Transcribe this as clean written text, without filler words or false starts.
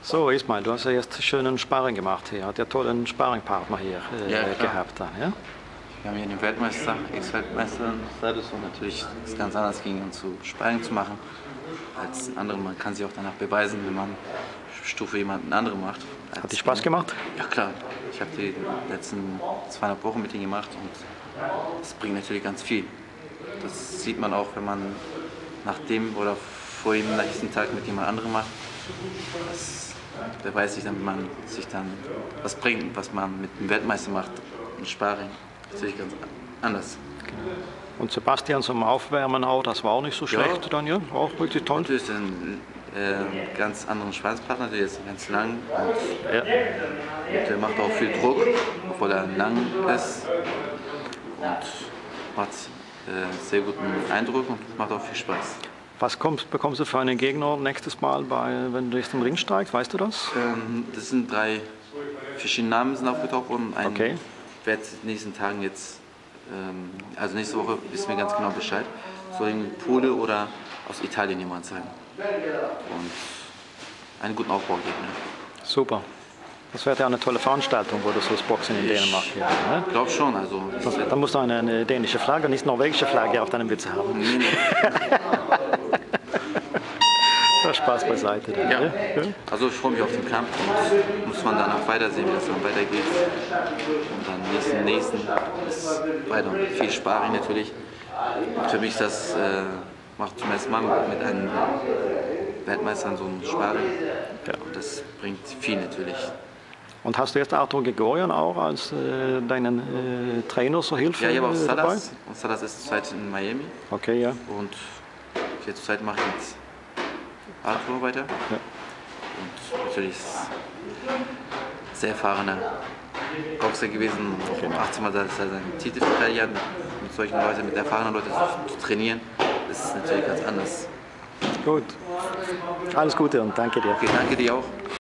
So Ismail, du hast ja jetzt schönen Sparring gemacht hier, hat ja tollen Sparringpartner hier Ja, klar. gehabt dann, ja? Wir haben hier den Weltmeister, Ex-Weltmeister-Status und natürlich ist es ganz anders gegen ihn zu Sparring zu machen als andere. Man kann sich auch danach beweisen, wenn man Stufe jemanden anderen macht. Hat dir Spaß gemacht? Ja klar, ich habe die letzten 2,5 Wochen mit ihm gemacht und das bringt natürlich ganz viel. Das sieht man auch, wenn man nach dem oder vor dem nächsten Tag mit jemand anderem macht. Das beweist sich dann, wenn man sich dann was bringt, was man mit dem Weltmeister macht und Sparring. Natürlich ganz anders. Und Sebastian zum Aufwärmen auch, das war auch nicht so schlecht dann, ja? Auch wirklich toll. Natürlich ist ein ganz anderen Schwanzpartner, der ist ganz lang und, Ja. und der macht auch viel Druck, obwohl er lang ist und macht sehr guten Eindruck und macht auch viel Spaß. Was bekommst du für einen Gegner nächstes Mal, wenn du jetzt im Ring steigst, weißt du das? Das sind 3 verschiedene Namen sind aufgetaucht und Okay. Ich werde in den nächsten Tagen jetzt, also nächste Woche wissen wir ganz genau Bescheid, soll ein Pole oder aus Italien jemand sein. Und einen guten Aufbau geben. Ne? Super. Das wäre ja eine tolle Veranstaltung, wo du so das Boxen in Dänemark hier. Ne? Ich glaube schon, also. Da musst du eine dänische Flagge, nicht norwegische Flagge auf deinem Witz haben. Nee. Spaß beiseite. Dann, Ja. Ja. Also ich freue mich auf den Kampf und muss man danach weitersehen, wie das dann weitergeht. Und dann nächsten ist weiter viel Sparring natürlich. Und für mich ist das macht zum ersten Mal mit einem Weltmeister so ein Sparring. Ja. Und das bringt viel natürlich. Und hast du jetzt Artur Grigorian auch als deinen Trainer zur Hilfe Ja, ich habe auch dabei? Salas. Und Salas ist zurzeit in Miami. Okay, ja. Und jetzt zurzeit mache ich mit Artur weiter. Ja. Und natürlich ist es sehr erfahrener Boxer gewesen. Auch 18 Mal seinen Titel verteidigt, mit solchen Leuten, mit erfahrenen Leuten zu trainieren. Das ist natürlich ganz anders. Gut. Alles Gute und danke dir. Okay, danke dir auch.